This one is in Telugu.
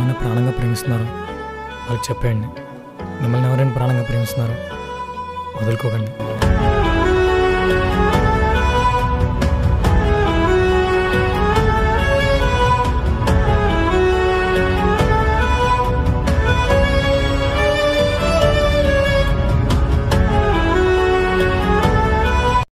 ఎవరైనా ప్రాణంగా ప్రేమిస్తున్నారో వాళ్ళకి చెప్పేయండి. మిమ్మల్ని ఎవరైనా ప్రాణంగా ప్రేమిస్తున్నారో వదులుకోకండి.